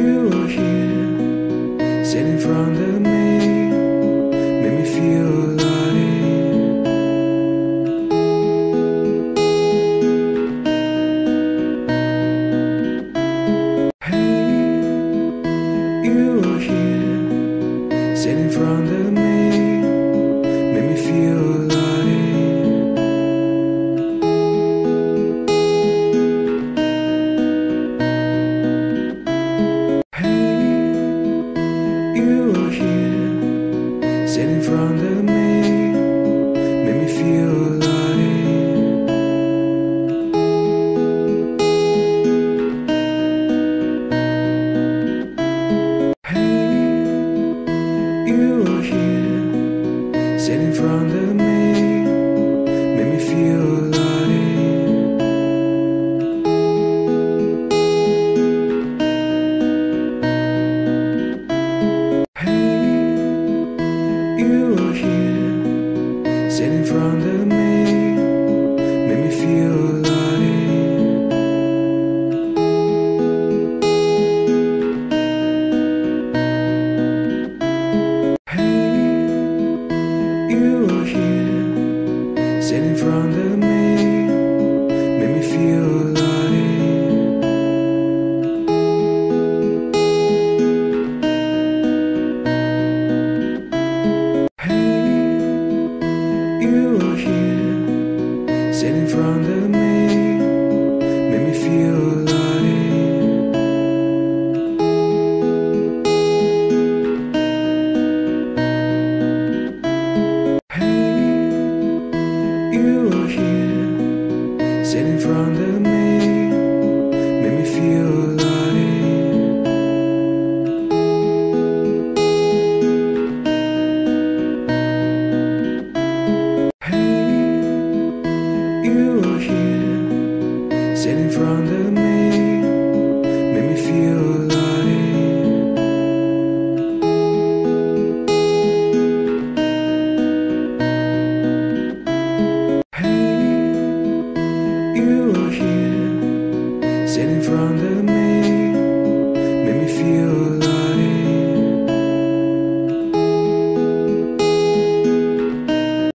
You were here, sitting in front of me, made me feel alive. Hey, you were here, sitting in front of me, made me feel alive. You were here, sitting in front of me, made me feel alive. Hey, you were here, sitting in front of me, made me feel alive. You were here, sitting in front of me, made me feel alive. Hey, you were here, sitting in front of me, made me feel alive. You were here, sitting in front of me, made me feel alive. Hey, you were here, sitting in front of me, made me feel alive. You were here, sitting in front of me, made me feel alive. Hey, you were here, sitting in front of